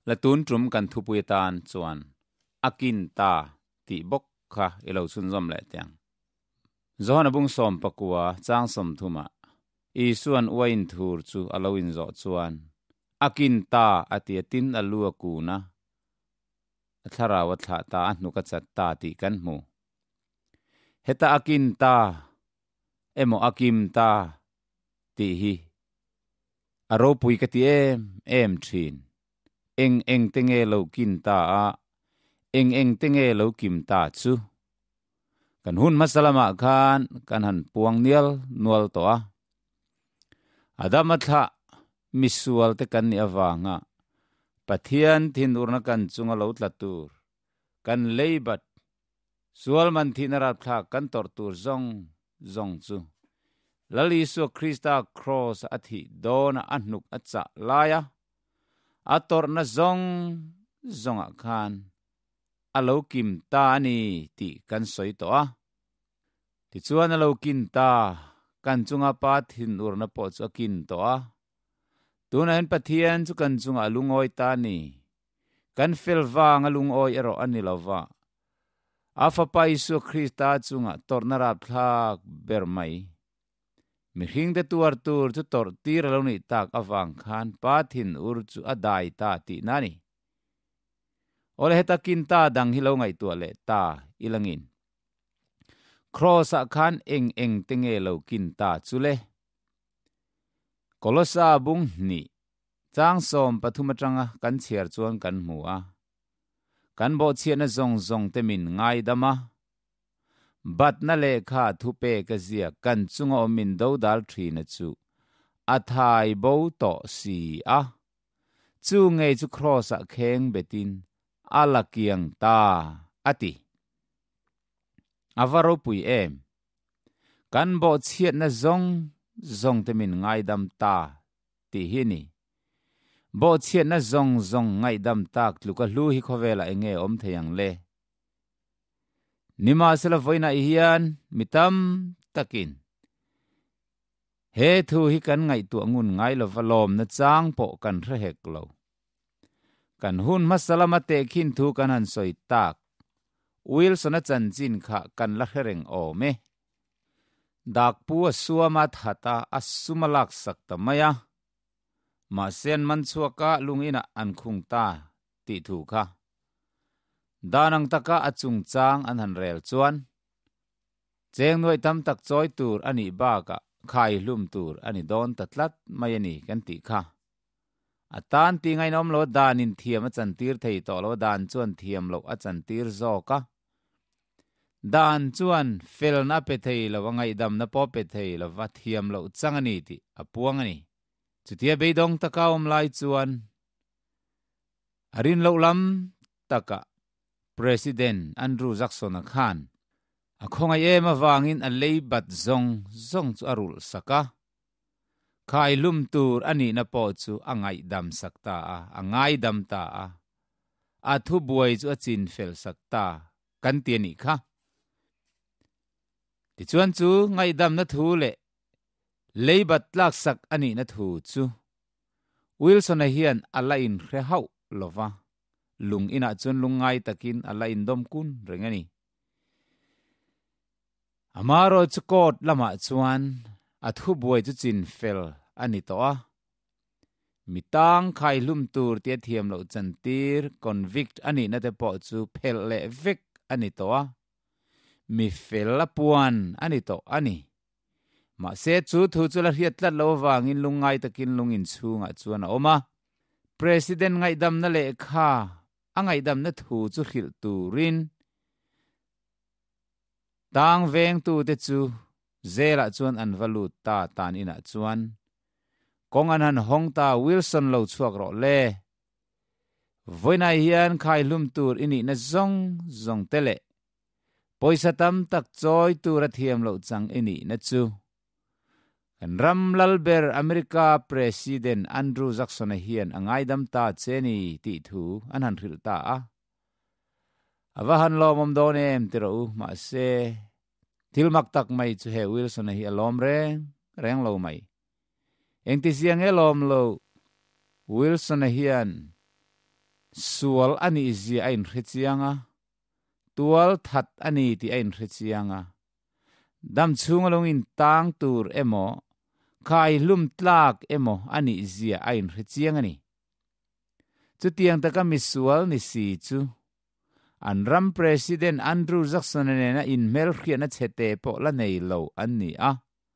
la tun trum kan thu pui tan chuan akin ta ti bok kha ilo sun zom le tiang zona bung som pakua chang som thuma isuan wain thur chu alowin zo chuan akin ta atiatin alua kuna Thlarau thla ta anu ka chat ta ti kan mu heta akin ta emo akim ta ti hi aro pui ka ti em thin eng tenge lo kin ta a eng tenge lo kim ta chu kan hun masalama khan kan han puang nial nual to a adamatha Misual te kan ni awanga pathian thin urna kan chunga lo tlatur kan leibat sual man thinara thla kan tortur zawng chu lali su Krista cross athi dona anuk acha laya ator na zawng khan alo kim ta ni ti kan soi to a ti chuan alo kin ta kan chunga pa thin urna po chu kin to a tuna hen pathian chu kan chunga lungoi ta ni kan felwang alungoi ero ani lova afa pa isu Krista chunga tornara thlak bermai mi hing de tuar tur chu tor tir lo ni tak awang khan pathin ur chu adai ta ti nani ole heta kin ta dang hilo ngai tu le ta ilangin cross a khan eng tenge lo kin ta chule kolosa bung ni chang som pathumatanga kan chiar chuan kan hmua kan bo chiana zawngte min ngai dama bat na le kha thupe ka zia kan chunga min do dal thina chu athai bo to si a chu ngei chu cross a kheng betin alakiang ta ati avaro pui em kan bo chiat na zawngte min ngai dam ta ti hini bo chiat na zawng ngai dam tak luka hlu hi khowela enge om theyang le nima sela voina hian mitam takin he thu hi kan ngai tu ngun ngai lo valom na chang po kan rehek lo kan hun masalama te khin thu kan han soi tak wilson a chan chin kha kan la hereng o me dak pu suama thata asumalak sakta maya ma sen man chuaka lungina an khung ta ti thu kha danang taka achung chang an han rel chuan cheng noi tam tak choi tur ani ba ka khai hlum tur ani don tatlat mayani kan ti kha atan ti ngai nom lo danin thiam a chan tir thei to lo dan chuan thiam lo a chan tir zo ka dan chuan fel na pe thei lo ngai dam na po pe thei lo va thiam lo chang ani ti apuang ani chutia beidong taka om lai chuan arin lo lam taka President Andrew Jackson Khan akhonga ema wangin a leibat zawng chu arul saka khai lum tur ani na po chu angai dam sakta a angai dam ta a athu buai chu achin fel sakta kan tiani kha ti chuan chu ngai dam na thu le leibat lak sak ani na thu chu Wilson a hian alain hre hau lova lung ina chun lungai takin alain dom kun rengani amaro chukot lama chuan athu buai chu chin fel ani to a mitang khai lum tur tia thiam lo chantir convict ani na te po chu phel le vek ani to a mi fel la puan ani to ani ma se chu thu chu la hiat la lo wangin lungai takin lungin chunga chuan oma president ngai dam na le kha angai dam na thu chu khil turin tang veng tu te chu zela chuan an valu ta tan ina chuan kong an han hong ta Wilson lo chuak ro le voina hian khai lum tur ini na zawngte le poisa tam tak choi tur a thiam lo chang ini na chu kan ram lalber America President Andrew Jackson hian angai dam ta cheni ti thu an han ril ta a avahan lo mom don em tiro ma se tilmak tak mai chu he Wilson hi alom reng lo mai eng ti siang elom lo Wilson hian sual ani zia ain hrichianga tual that ani ti ain hrichianga dam chunga longin tang tur emo khai lum tlak emo ani zia ain hrichianga ni chu tiang taka Misual ni si chu an ram president Andrew Jackson na in mel khiana chete po la nei lo an ni a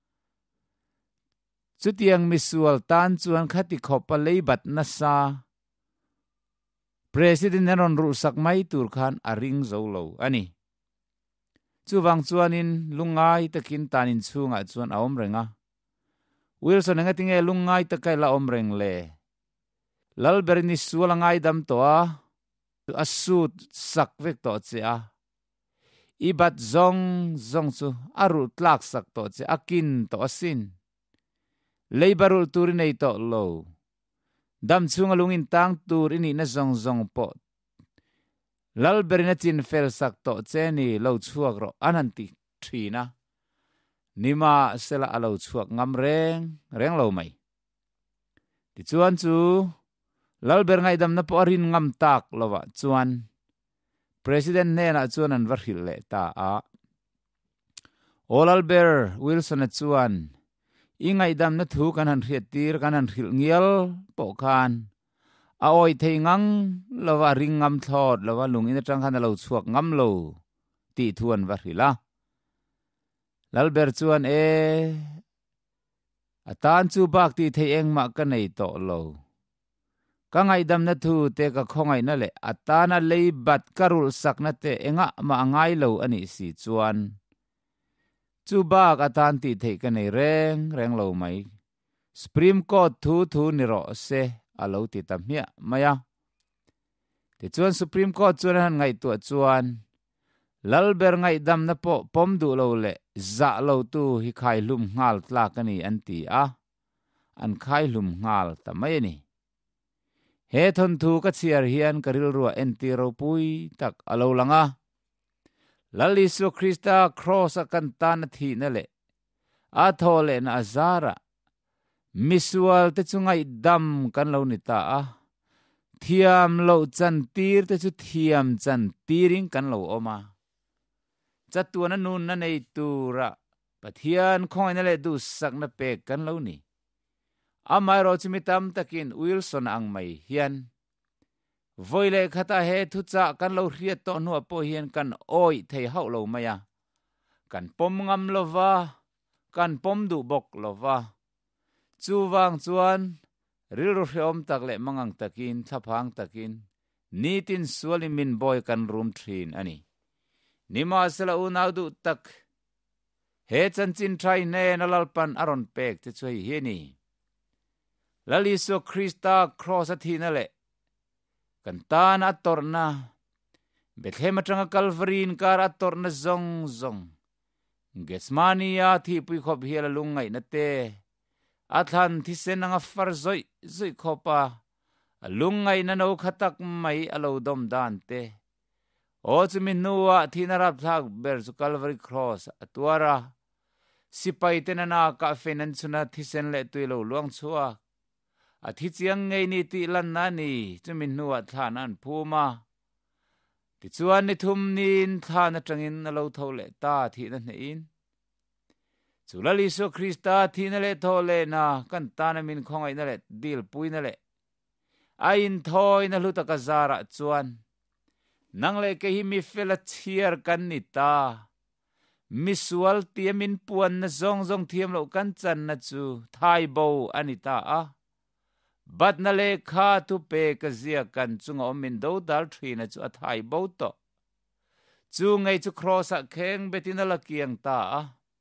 chu tiang Misual tan chuan khati khopa leibat na sa president naron ru sak mai tur khan aring zo lo ani chu wang chuanin lungai takin tanin chunga chuan aom renga Wilson nga tinge lungai takai la om reng le lalberni sualangai dam to a asut sak vek to che a ibat zong chu aru tlak sak to che akin to asin leibarul turin ei to lo dam chunga lungin tang tur ini na zong po lalberina chin fel sak to che ni lo chuak ro ananti thina nima sela alo chuak ngam reng lo mai ti chuan chu lalber ngai dam na po rin ngam tak lowa chuan president ne na chuan an varhil le ta a olalber Wilson a chuan ingai dam na thu kan han hriat tir kan han hril ngial po khan a oi theingang lawa ring ngam thlot lawa lungin atang khan lo chuak ngam lo ti thuan varhila lalber chuan atan chu bak ti thei engma ka nei to lo ka ngai dam na thu te ka khongai na le atana leibat karul sakna te enga ma ngai lo ani si chuan chu bak atan ti thei ka nei reng lo mai Supreme Court thu ni ro se alo ti tamia maya ti chuan Supreme Court chuan han ngai tu chuan lalber ngai dam na po pom du lo le za lo tu hi khai lum ngal tla ka ni an ti a an khai lum ngal ta mai ni he thon thu ka chiar hian karil ruwa enti ro pui tak alo langa lali su Krista cross akan tan thi na le a thole na zarah Misual te chungai dam kan lo ni ta a thiam lo chan tir te chu thiam chan tiring kan lo oma chatuana nun na nei tura pathian khoi na le du sak na pe kan lo ni amai ro chimitam takin Wilson ang mai hian voile khata he thu cha kan lo hriat to nu po hian kan oi thei hau lo maya kan pom ngam lova kan pom du bok lova chu wang chuan ril ro hrom tak le mangang takin thaphang takin nitin suali min boy kan room thin ani nima sala unau du tak he chanchin trai ne na lalpan aron pek te choi he ni lali so Krista cross athina le kan tana torna Bethlehem atanga Kalvary-in kar atorna zawng Gesmania thi pui khop hiala lungai na te athan thi senanga far zoi khopa alungai na no khatak mai alo dom dan te o chumi nuwa thinarap thak ber chu Calvary cross atwara sipai tenana ka fenan chuna thisen le tuilo luang chua athi chiang ngei ni ti lan na ni chumi nuwa thanan phuma ti chuan ni thum nin thana tangin alo thole ta thi na nein chulali so Krista thina le thole na kan tana min khongai na le dil pui na le ain thoi na luta ka zarah chuan nang le ke hi mi fela chiar kan ni ta Misual tiamin puan na zawng thiam lo kan chan na chu thai bo anita a bat na le kha tu pe ka zia kan chunga omin do dal thina chu a thai bo to chu ngei chu cross a kheng betina la kiang ta a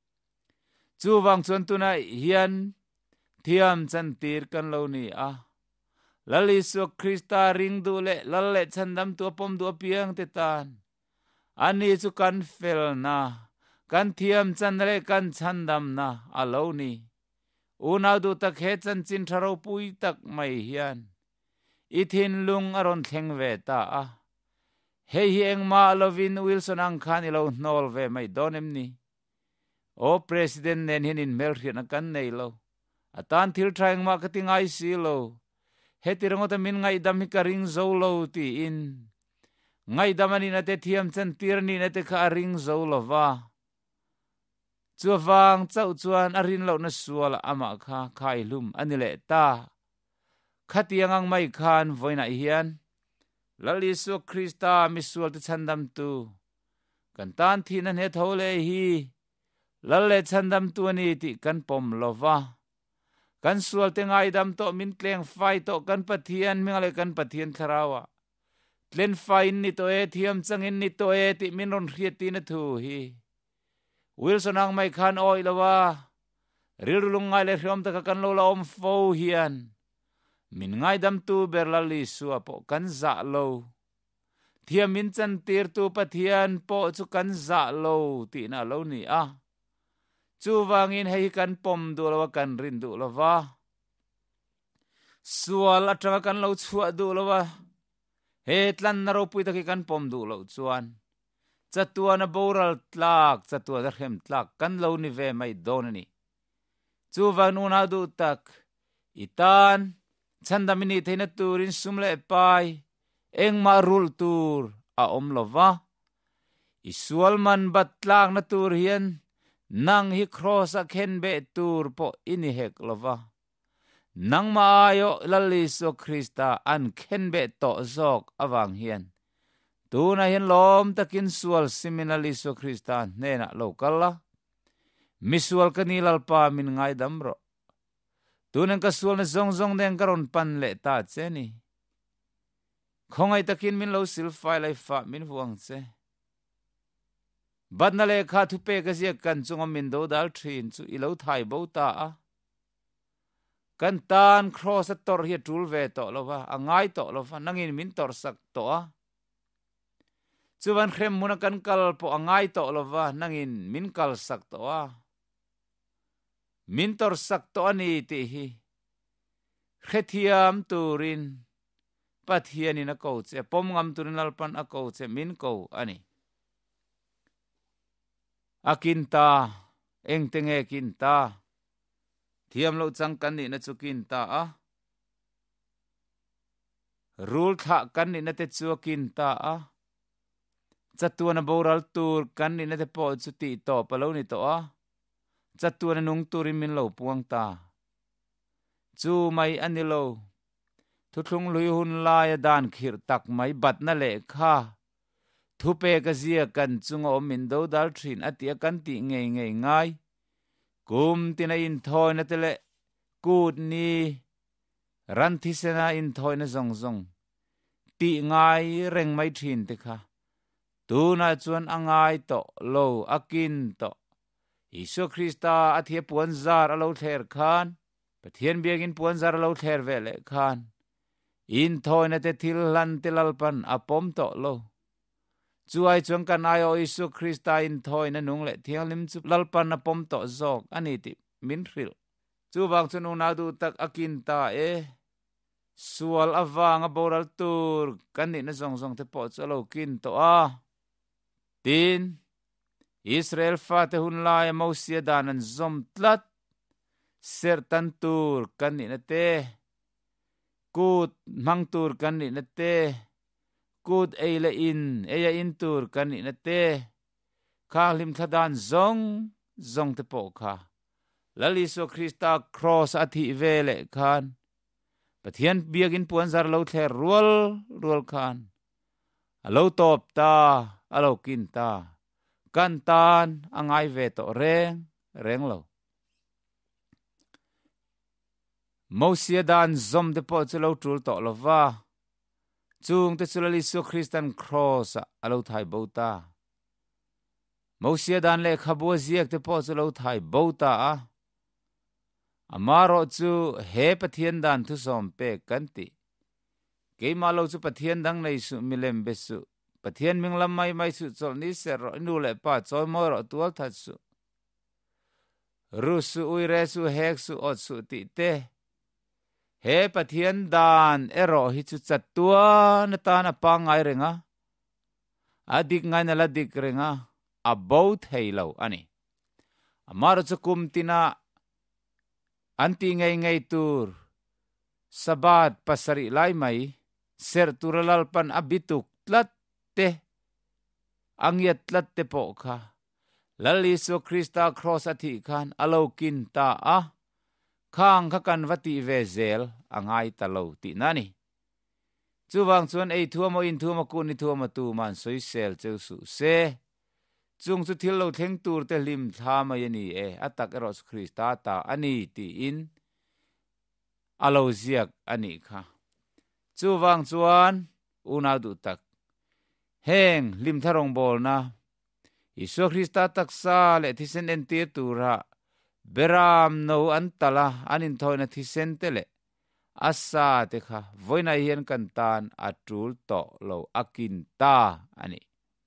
chu wang chuan tu na hian thiam chan tir kan lo ni a lali so Krista ring du le lalle chandam tu pom du piang te tan ani chu kan fel na kan thiam chan le kan chandam na alo ni unau du tak he chan chin tharo pui tak mai hian ithin lung aron thleng ve ta a hei hi engma lovin Wilson ang khan ilo nol ve mai donem ni o president nen hin in melrian kan nei lo atan thil trying marketing I see lo heti rangot min ngai dam hi karing zo lo ti in ngai damani na te thiam chan tir ni na te kha ring zo lova chuwang chau chuan arin lo na sual ama kha khai lum anile ta khatiangang mai khan voina hian lalisu Krista Misual te chandam tu kan tan thi na he thole hi lalle chandam tu ni ti kan pom lova kan sual te ngai dam to min tleng fai to kan pathian mingale kan pathian Thlarau-ah tlen fai ni to e thiam changin ni to e ti min ron hriat ti na thu hi Wilson ang mai khan oi lawa rilung ngai le hrom ta kan lo la om fo hian min ngai dam tu berlali suapo kan za lo thiam min chan tir tu pathian po chu kan za lo ti na lo ni a chu wangin hei kan pom du lawa kan rin du lawa sual atanga kan lo chua du lawa he tlan na ro pui ta ki kan pom du lo chuan chatua na boral tlak chatua da hem tlak kan lo ni ve mai don ni chu wang una du tak itan chanda mini theina turin sumle pai eng ma rul tur a om lova isual man batlak na tur hian nang hi cross a khen be tur po ini hek lova nang ma ayo laliso Krista an khen be to zok awang hian tuna hian lom takin sual siminaliso Krista nena lokala Misual kani lalpa min ngai damro tunan ka sual na zawng den karon pan le ta cheni khongai takin min lo sil fai lai fa min huang che badna le kha thu pe ka zia kan chunga min do dal thin chu ilo thai bo ta a kan tan cross tor hi tul ve to lova angai to lova nangin min tor sak to a chuwan khrem muna kan kal po angai to lova nangin min kal sak to a min tor sak to ani ti hi khethiam turin pathian in a ko che pom ngam turin lalpan a ko che min ko ani akinta engtenge kinta thiam lo chang kan ni na chu kinta a rul tha kan ni na te chu kinta a chatuana boral tur kan ni na te po chu ti to palo ni to a chatuana nung turin min lo puang ta chu mai anilo thuthung lui hun la ya dan khir tak mai bat na le kha thupe ka zia kan chungo min do dal thin atia kan ti ngei ngai kum tina in thoi na tele kut ni ran thi sena in thoi na zawng ti ngai reng mai thin te kha tu na chuan angai to lo akin to Isu Krista athia puan zar alo thler khan pathian biagin puan zar alo thler vele khan in thoi na te thil lan te lalpan apom to lo chuai chuang kan ayo Isu Krista in thoi na nung le thiang lim chu lalpan apom to zok ani ti min hril chu wang chu na du tak akin ta e sual awang a boral tur kan ni na zawng te po chu lo kin to a tin Israel fa te hun lai mausia danan zom tlat sertan tur kan ni na te kut mang tur kan ni na te kut eile in eya in tur kan ni na te kha lim thadan zong te po kha laliso Krista cross athi vele khan pathian biagin puan zar lo thler rual khan alo top ta alo kin ta kan tan angai ve to reng lo Mausia dan zom te po chu lo tul to lova chung te chulali su Christian cross alo thai bota Mausia dan le khabu ziak te po chu lo thai bota a amaro chu he pathian dan thu som pe kanti ke malo chu pathian dang nei su milem besu pathian minglam mai su chol ni ser nu le pa choi mo ro tual that su ru su ui re su hek su ot su ti te he pathian dan ero hi chu chatua na ta na pa ngai renga adik ngai na la dik renga about heilo ani amaro chu kum tina anti ngei tur sabat pasari lai mai ser tura lalpan abituk tlatte angiat tlatte po kha laliso Krista cross athi khan alokin ta a khang kha kan vati vezel angai talo ti nani chuwang chuan ei thuamo in thuamo kun ni thuamo tu man soi sel cheu su se chung chu thil lo thleng tur te lim tha mai ani e atak eros Krista ta ani ti in alo ziak ani kha chuwang chuan una du tak heng lim tharong bol na Isu Krista taksa le thisen en tir tura beram no antala anin thoina thisen tele asa te kha voina hian kan tan atul to lo akin ta ani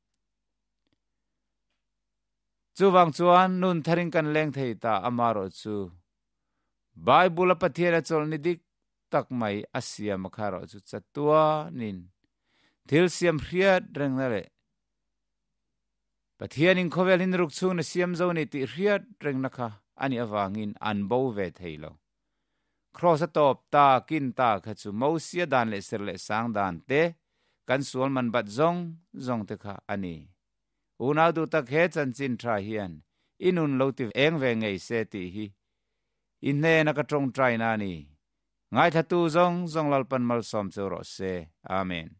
chuwang chuan nun tharing kan leng thei ta amaro chu Bible pathian chol ni dik tak mai asia makharo chu chatua nin thil siam hriat reng na le pathian in khovel hin ruk chung na siam zo ni ti hriat reng na kha ani awangin an bo ve theilo cross atop ta kin ta kha chu mosia dan le ser le sang dan te kan sual man bat zawngte kha ani una du tak he chan chin tha hian inun lo ti eng ve ngei se ti hi in ne na ka trong trai na ni ngai thatu zawng lalpan mal som chu ro se amen